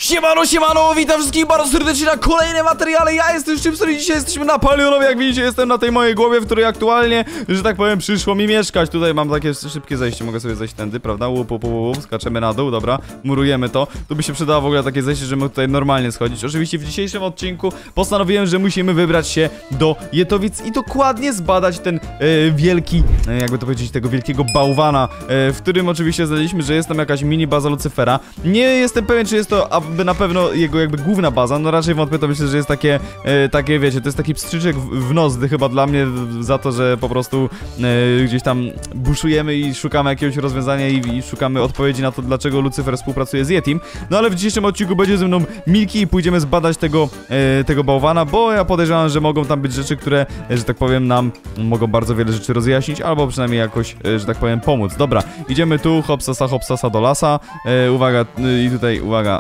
Siemano, siemano, witam wszystkich bardzo serdecznie na kolejnym materiale. Ja jestem Szczypson i dzisiaj jesteśmy na Palionowie. Jak widzicie, jestem na tej mojej głowie, w której aktualnie, że tak powiem, przyszło mi mieszkać. Tutaj mam takie szybkie zejście, mogę sobie zejść tędy, prawda? Łup, skaczemy na dół, dobra, murujemy to. Tu by się przydało w ogóle takie zejście, żeby tutaj normalnie schodzić. Oczywiście w dzisiejszym odcinku postanowiłem, że musimy wybrać się do Jetowic i dokładnie zbadać ten wielki, jakby to powiedzieć, tego wielkiego bałwana, w którym oczywiście znaleźliśmy, że jest tam jakaś mini baza Lucyfera. Nie jestem pewien, czy jest to na pewno jego jakby główna baza, no raczej wątpię, to myślę, że jest takie wiecie, to jest taki pstryczek w nos chyba dla mnie za to, że po prostu gdzieś tam buszujemy i szukamy jakiegoś rozwiązania i szukamy odpowiedzi na to, dlaczego Lucyfer współpracuje z Yetim. No ale w dzisiejszym odcinku będzie ze mną Milki i pójdziemy zbadać tego bałwana, bo ja podejrzewam, że mogą tam być rzeczy, które, że tak powiem, nam mogą bardzo wiele rzeczy rozjaśnić, albo przynajmniej jakoś, że tak powiem, pomóc. Dobra, idziemy tu, hopsasa do lasa, uwaga, i tutaj, uwaga.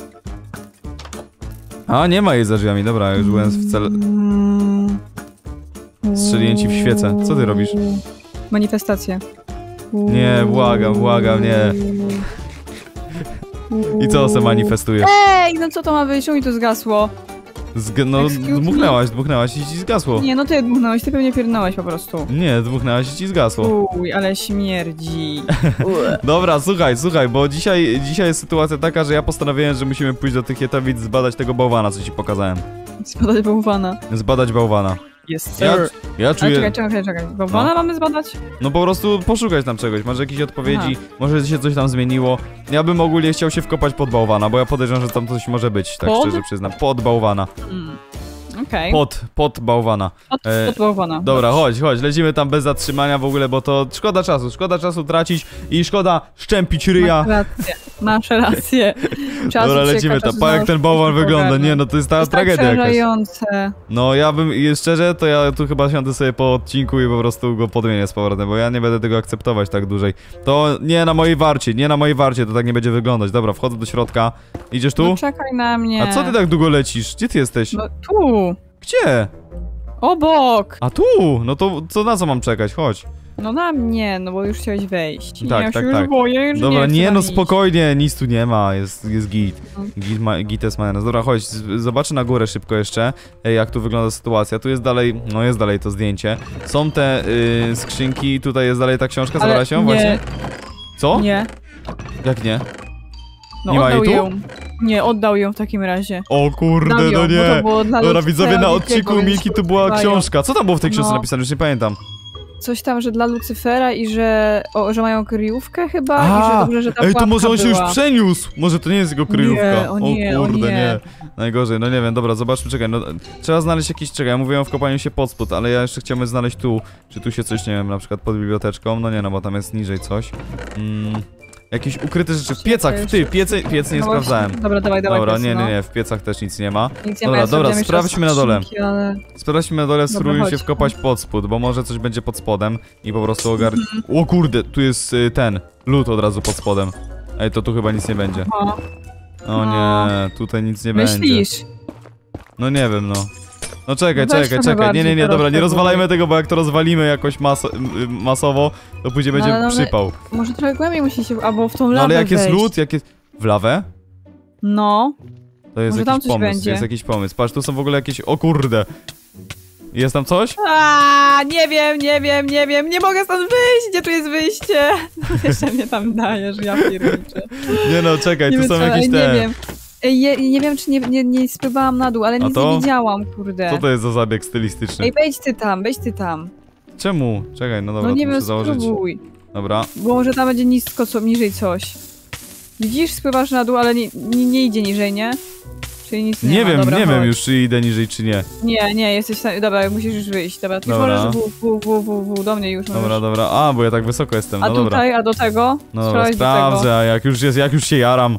A, nie ma jej za drzwiami, dobra, już byłem w cel... Strzeliłem ci w świecę. Co ty robisz? Manifestację. Nie, błagam, nie. I co se manifestuje? Ej, no co to ma być? Czemu mi to zgasło? No, dmuchnęłaś i ci zgasło. Nie, no ty dmuchnąłeś, ty pewnie pierdnąłeś po prostu. Nie, dmuchnęłaś i ci zgasło. Uj, ale śmierdzi. Dobra, słuchaj, bo dzisiaj jest sytuacja taka, że ja postanowiłem, że musimy pójść do tych Jetowic, zbadać tego bałwana, co ci pokazałem. Zbadać bałwana. Zbadać bałwana. Yes, sir. Ja czuję... Ale czekaj. Bałwana mamy zbadać? No po prostu poszukać tam czegoś, może jakieś odpowiedzi, może się coś tam zmieniło. Ja bym ogólnie chciał się wkopać pod bałwana, bo ja podejrzewam, że tam coś może być, tak szczerze przyznam. Pod bałwana. Okej. Pod bałwana. Pod bałwana. Dobra, chodź, lecimy tam bez zatrzymania w ogóle, bo to szkoda czasu tracić i szkoda szczępić ryja. Masz rację. Dobra, lecimy tam. Pa, jak ten bałwan wygląda, nie, no to jest ta tragedia jakaś. No ja bym, szczerze, to ja tu chyba siądę sobie po odcinku i po prostu go podmienię z powrotem, bo ja nie będę tego akceptować tak dłużej. To nie na mojej warcie, to tak nie będzie wyglądać. Dobra, wchodzę do środka. Idziesz tu? No czekaj na mnie. A co ty tak długo lecisz? Gdzie ty jesteś? No tu. Gdzie? Obok. A tu? No to co, na co mam czekać? Chodź. No na mnie, no bo już chciałeś wejść. Tak, ja tak, się tak. Już boję, już dobra, nie no iść. spokojnie, nic tu nie ma, jest git. Git jest majonez. Dobra, chodź, zobaczę na górę szybko jeszcze, jak tu wygląda sytuacja. Tu jest dalej, no jest dalej to zdjęcie. Są te skrzynki, tutaj jest dalej ta książka, zabrała się właśnie? Co? Nie. Jak nie? No nie ma jej tu? ją. Nie, oddał ją w takim razie. O kurde, ją, no nie. Dobra, widzowie, na odcinku Milki tu była książka. Co tam było w tej książce napisane? Już nie pamiętam. Coś tam, że dla Lucyfera i że mają kryjówkę chyba i że dobrze, że ta to może on się była. już przeniósł. Może to nie jest jego kryjówka. Nie, o kurde, nie. nie. Najgorzej, no nie wiem, dobra, zobaczmy, czekaj, no trzeba znaleźć jakiś, czekaj, ja mówiłem o wkopaniu się pod spód, ale ja jeszcze chciałbym znaleźć tu, czy tu się coś, nie wiem, na przykład pod biblioteczką, no nie, no bo tam jest niżej coś. Jakieś ukryte rzeczy, w piecach, piece nie sprawdzałem. Dobra, dawaj. Dobra, piec, nie, w piecach też nic nie ma. Nic nie ma, Dobra, sprawdźmy na dole. Ale... Sprawdźmy na dole, spróbujmy się wkopać pod spód, bo może coś będzie pod spodem i po prostu ogarnę. O kurde, tu jest ten, lód od razu pod spodem. Ej, to tu chyba nic nie będzie. O nie, tutaj nic nie będzie. Myślisz? No nie wiem, no. No czekaj. Nie, dobra, nie rozwalajmy rozwalajmy tego, bo jak to rozwalimy jakoś masowo, to później będzie przypał. Może trochę głębiej musi się, albo w tą lawę No ale jak jest wejść. lód, w lawę? No. To jest może jakiś pomysł, będzie. jest jakiś pomysł. Patrz, tu są w ogóle jakieś, o kurde. Jest tam coś? Nie wiem, nie mogę stąd wyjść, gdzie tu jest wyjście? No, jeszcze mnie tam dajesz, ja pierniczę. Nie no, czekaj, tu są jakieś te... Nie wiem. Nie wiem, czy nie spływałam na dół, ale nic nie widziałam, kurde. Co to jest za zabieg stylistyczny? Ej, wejdź ty tam. Czemu? Czekaj, no dobra, no nie muszę wiem, założyć. spróbuj. Dobra. Bo może tam będzie nisko, niżej coś. Widzisz, spływasz na dół, ale nie idzie niżej, nie? Czyli nic nie ma. Dobra, nie wiem już, czy idę niżej, czy nie. Nie, jesteś tam, dobra, musisz już wyjść, dobra, ty możesz do mnie już możesz. Dobra, bo ja tak wysoko jestem, a tutaj, a do tego? No dobra, sprawdzę, a jak już się jaram.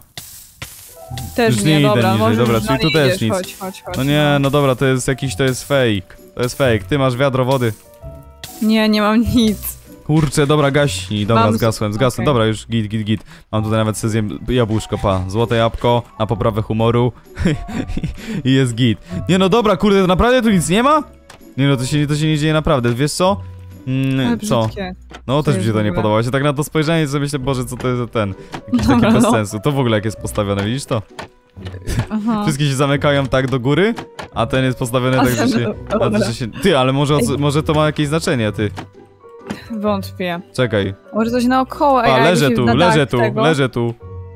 Też już nie, dobra, niżej, dobra, czyli tu też nic. Chodź, no nie, no dobra, to jest fake. To jest fake, ty masz wiadro wody. Nie mam nic. Kurczę, dobra, gaśnij, dobra, zgasłem, okay. Dobra, już git. Mam tutaj nawet sobie zjem jabłuszko, złote jabłko na poprawę humoru i jest git. Nie no dobra, kurde, to naprawdę tu nic nie ma? Nie no, to się nie dzieje naprawdę, wiesz co? Co? No też mi się to nie podobało, się tak na to spojrzenie sobie myślę, Boże, co to jest za ten? Jakiś taki bez sensu, to w ogóle jak jest postawione, widzisz to? Aha. Wszystkie się zamykają tak do góry, a ten jest postawiony tak, że się... Ty, ale może to ma jakieś znaczenie, ty. Wątpię. Czekaj. Może coś naokoło, A, leżę tu, leżę tu, tego. leżę tu.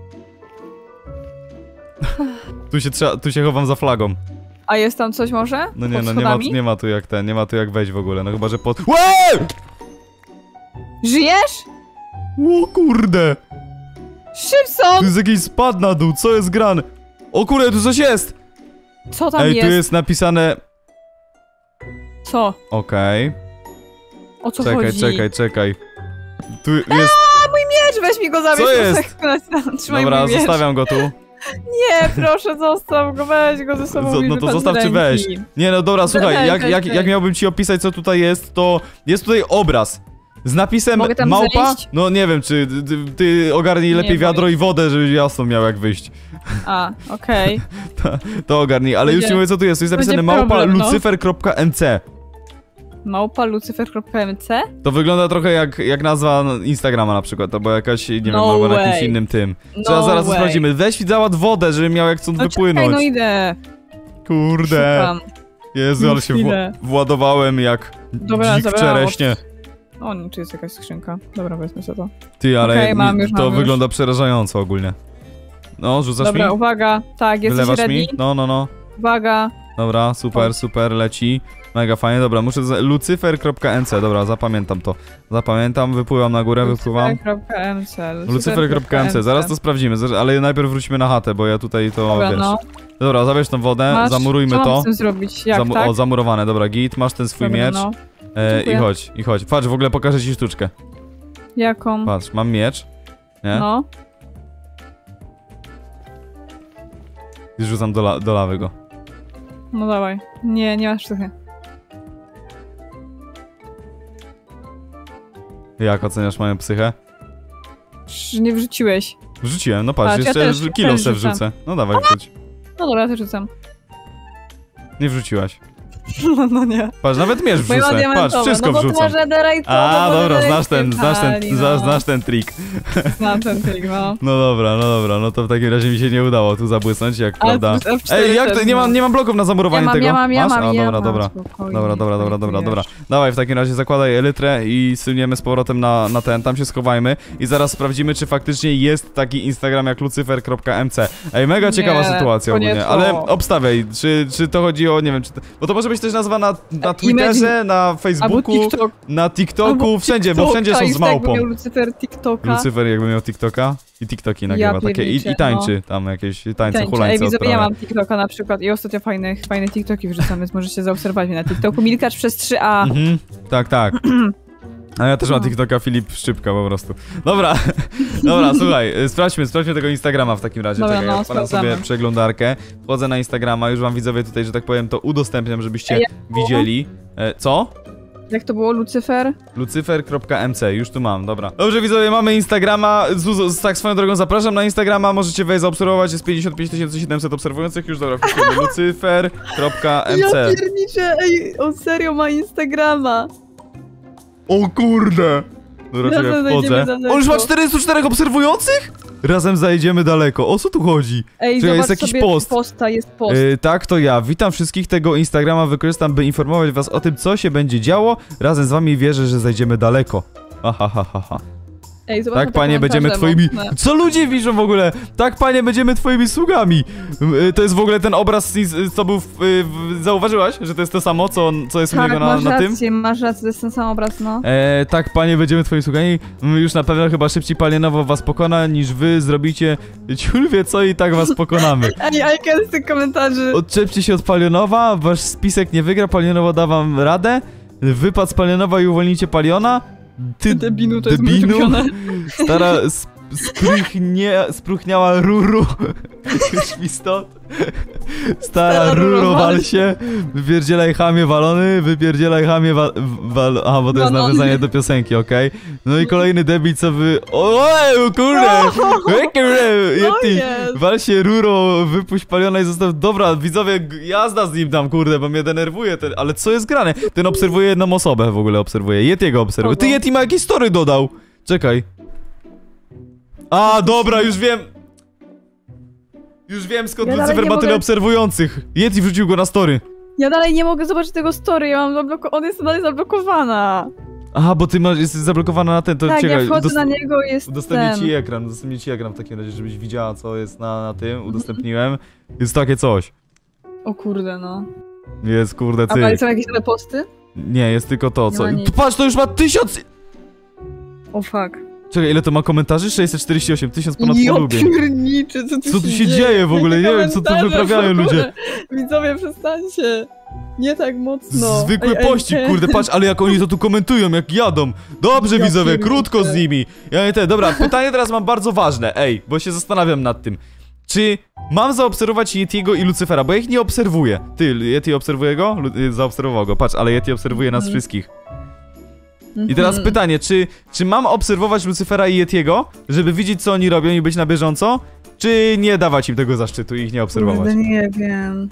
Tu się chowam za flagą. A jest tam coś może? No nie, Pod no schodami? nie ma tu jak ten, nie ma tu jak wejść w ogóle, no chyba, że pod... Łeee! Żyjesz? O kurde! Szybson! Tu jest jakiś spad na dół, co jest grane? O kurde, tu coś jest! Co tam Ej, jest? tu jest napisane... Co? Okej. O co Czekaj, chodzi? czekaj. Tu jest... A, mój miecz! Weź mi go zabierz! Co jest? Trzymaj Dobra, mój miecz. zostawiam go tu. Nie, proszę, zostaw go, weź go ze sobą. No to zostaw czy weź. Nie no dobra, słuchaj, jak miałbym ci opisać co tutaj jest, to jest tutaj obraz. Z napisem Mogę tam małpa? zejść? No nie wiem, czy ty ogarnij lepiej Nie, wiadro i wodę, żebyś jasno miał jak wyjść. A, okej. To ogarnij, ale już Będzie- ci mówię co tu jest. Tu jest napisane będzie małpa problem, no. lucyfer.mc. Małpa lucyfer.mc? To wygląda trochę jak nazwa Instagrama na przykład, albo jakaś, nie wiem, No albo na jakimś way. innym tym. No Trzeba zaraz to way. sprawdzimy. Weź mi załatw wodę, żebym miał jak stąd No wypłynąć. czekaj, no idę. Kurde. Szukam. Jezu, ale się Chwilę. władowałem jak Dobra, dzik zabrałam czereśnie. O, nie, tu jest jakaś skrzynka. Dobra, wezmę sobie to. Ty, ale Okej, mam już, to mam już. wygląda przerażająco ogólnie. No, rzucasz Dobra, mi? uwaga. Tak, jesteś Wylewasz ready? mi? No. Uwaga. Dobra, super, leci. Mega fajnie, dobra, muszę... lucyfer.mc, dobra, zapamiętam to. Zapamiętam, wypływam na górę, wypływam. Lucyfer.mc. Lucyfer.mc, zaraz to sprawdzimy, ale najpierw wróćmy na chatę, bo ja tutaj to, Dobra, wiesz... no. Dobra, zabierz tą wodę, Masz, zamurujmy co mam to. z tym zrobić? Jak, tak? O, zamurowane, dobra, git, masz ten swój Dobra, miecz. no. I Dziękuję. chodź. Patrz, w ogóle pokażę ci sztuczkę. Jaką? Patrz, mam miecz. Nie? No. I rzucam do lawy go. No dawaj. Nie masz sztuchy. Jak oceniasz moją psychę? Nie wrzuciłeś. Wrzuciłem, no patrz, Patrz, ja jeszcze też- kilo też se rzucam. wrzucę. No dawaj, wrzuć. No dobra, ja też rzucam. Nie wrzuciłaś. No nie. Patrz, nawet miecz Bo ja mam wrzucę. Patrz, diamentowe, wszystko no bo wrzucam. to netherite'owe, A, bo dobra, netherite znasz ten trik. Znam ten trik, no. No dobra, no to w takim razie mi się nie udało tu zabłysnąć, jak Ale prawda. tu F4 Ej, jak to? też, Nie mam bloków na zamurowanie tego. Ja mam. Masz? A, ja dobra. mam, spokojnie, Dobra. Dawaj, w takim razie zakładaj elytrę i syniemy z powrotem na ten, tam się schowajmy i zaraz sprawdzimy, czy faktycznie jest taki Instagram jak lucyfer.mc. Ej, mega ciekawa Nie, sytuacja to nie ogólnie, to. ale obstawiaj, czy to chodzi o, nie wiem, bo to może być też nazwa na Twitterze, na Albo Facebooku, TikTok. na TikToku, Albo wszędzie, bo wszędzie są z TikToka, małpą. jakby miał Lucyfer TikToka. Lucyfer jakby miał TikToka i TikToki nagrywa takie pierniczę, i tańczy tam jakieś tańce, Tańczy. Ej, hulańce widzowie, ja odprawia. mam TikToka na przykład i ostatnio fajne TikToki wrzucam, więc możecie zaobserwować mnie na TikToku. Milkacz przez 3A. Mhm, tak. A ja też mam No. TikToka, Filip Szczypka po prostu. Dobra, słuchaj, sprawdźmy tego Instagrama w takim razie. Dobra, Czekaj, no, ja odpalam sobie sprawdzamy. przeglądarkę. Wchodzę na Instagrama, już wam widzowie tutaj, że tak powiem, to udostępniam, żebyście Ej, jak było? widzieli. Co? Jak to było, Lucyfer? Lucyfer.mc, już tu mam, dobra. Dobrze widzowie, mamy Instagrama, tak swoją drogą zapraszam na Instagrama, możecie wejść zaobserwować, jest 55 700 obserwujących, już dobra, wpisujemy lucyfer.mc. Ja pierniczę, ej, on serio ma Instagrama. O kurde! Dobra, Razem czekaj, zajdziemy wchodzę. daleko. On już ma 404 obserwujących? Razem zajdziemy daleko. O co tu chodzi? Ej, Czekaj, zobacz jest jakiś sobie post. posta, jest post. Tak, to ja. Witam wszystkich, tego Instagrama wykorzystam, by informować was o tym, co się będzie działo. Razem z wami wierzę, że zajdziemy daleko. Ha. Ej, zobacz Tak, na te panie, będziemy komentarze twoimi... mocne. Co ludzie piszą w ogóle? Tak, panie, będziemy twoimi sługami. To jest w ogóle ten obraz, co był... Zauważyłaś, że to jest to samo, co jest u Tak, niego masz na tym? rację, to jest ten sam obraz, no. Tak, panie, będziemy twoimi sługami. Już na pewno chyba szybciej Palianowo was pokona, niż wy zrobicie ciul wie co i tak was pokonamy. Ej, Ajka z tych komentarzy. Odczepcie się od Palionowa, wasz spisek nie wygra, Palionowa da wam radę. Wypad z Palionowa i uwolnijcie Paliona. Ty Debinu, to jest debinu. mój ulubiony. Stara spruchniała ruru. Już mi stąd. Stara ruro, wal się. Wypierdzielaj chamie walony, wypierdzielaj chamie Aha, bo to jest nawiązanie do piosenki, okej? No i kolejny debil, co wy... Ojej, kurde! Yeti, jest. wal się ruro, wypuść Paliona i zostaw... Dobra, widzowie, jazda z nim tam, kurde, bo mnie denerwuje ten... Ale co jest grane? Ten obserwuje jedną osobę w ogóle, obserwuje. Yetiego obserwuje. Ty, Yeti ma jakieś story dodał. Czekaj. A, dobra, już wiem. Już wiem, skąd Ja dalej Lucyfer nie ma tyle mogę- obserwujących. Yeti wrzucił go na story. Ja dalej nie mogę zobaczyć tego story, ja mam ona jest dalej zablokowana. Aha, bo ty jesteś zablokowana na ten, to Tak, czekaj. ja wchodzę na niego i jest Udostępnię ci ekran, w takim razie, żebyś widziała, co jest na tym. Udostępniłem. Jest takie coś. O kurde, no. Jest, kurde, A dalej ty. są jakieś nowe posty? Nie, jest tylko to, Nie co... ma nic. Patrz, to już ma 1000... O fuck. Czekaj, ile to ma komentarzy? 648, 1000 ponad polubień. pierniczy, Co tu się dzieje w ogóle? Nie wiem, co tu wyprawiają ludzie. Widzowie, przestańcie. Nie tak mocno. Zwykły pościg, kurde, patrz, ale jak oni to tu komentują, jak jadą. Dobrze, Ja widzowie, pierniczę. krótko z nimi. Ja nie te, dobra, pytanie teraz mam bardzo ważne, bo się zastanawiam nad tym. Czy mam zaobserwować Yetiego i Lucyfera, bo ja ich nie obserwuję. Ty, Yeti obserwuje go? Zaobserwował go, patrz, ale Yeti obserwuje nas wszystkich. I teraz pytanie, czy mam obserwować Lucyfera i Yetiego, żeby widzieć, co oni robią i być na bieżąco? Czy nie dawać im tego zaszczytu i ich nie obserwować? Kurde, nie wiem.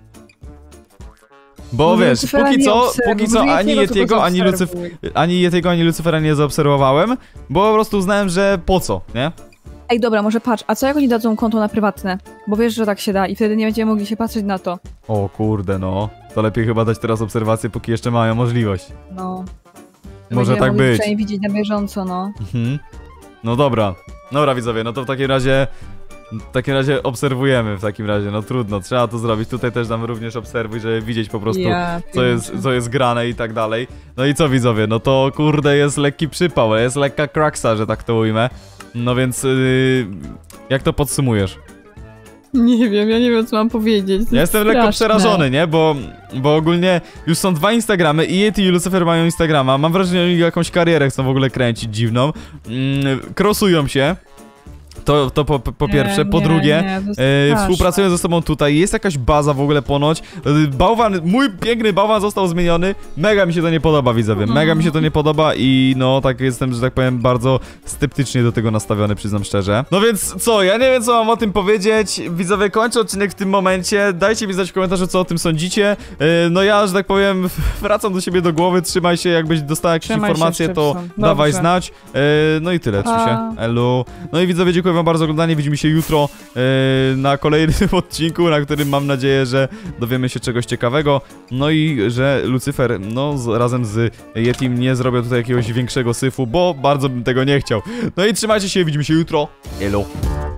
Bo Może wiesz, Lucyfera póki nie co obserwuj, może ani tylko Yetiego, ani Lucyfera nie zaobserwowałem, bo po prostu uznałem, że po co, nie? Ej, dobra, może patrz, a co jak oni dadzą konto na prywatne? Bo wiesz, że tak się da i wtedy nie będziemy mogli się patrzeć na to. O kurde, no. To lepiej chyba dać teraz obserwację, póki jeszcze mają możliwość. No. Może Będziemy tak mogli być. przynajmniej widzieć na bieżąco, no. Mhm. No dobra. Dobra, widzowie, no to w takim razie obserwujemy w takim razie, no trudno, trzeba to zrobić. Tutaj też damy również obserwuj, żeby widzieć po prostu, Ja co jest grane i tak dalej. No i co, widzowie, no to kurde jest lekki przypał, jest lekka kraksa, że tak to ujmę. No więc, jak to podsumujesz? Nie wiem, ja nie wiem, co mam powiedzieć. Ja jestem lekko Straszne. przerażony, nie? Bo ogólnie już są 2 Instagramy i Yeti i Lucyfer mają Instagrama. Mam wrażenie, że oni jakąś karierę chcą w ogóle kręcić dziwną. Crossują się. To po pierwsze. Po drugie, współpracują ze sobą tutaj. Jest jakaś baza w ogóle ponoć. Mój piękny bałwan został zmieniony. Mega mi się to nie podoba, widzowie. Mega mi się to nie podoba i no tak jestem, że tak powiem, bardzo sceptycznie do tego nastawiony, przyznam szczerze. No więc co, ja nie wiem, co mam o tym powiedzieć. Widzowie, kończę odcinek w tym momencie. Dajcie mi znać w komentarzu, co o tym sądzicie. No ja, że tak powiem, wracam do siebie do głowy. Trzymaj się, jakbyś dostał jakieś informacje, to dawaj znać. No i tyle, trzymaj się. Elu. No i widzowie, dziękuję wam bardzo za oglądanie. Widzimy się jutro na kolejnym odcinku, na którym mam nadzieję, że dowiemy się czegoś ciekawego. No i że Lucyfer, no razem z Yetim nie zrobią tutaj jakiegoś większego syfu, bo bardzo bym tego nie chciał. No i trzymajcie się, widzimy się jutro. Elo.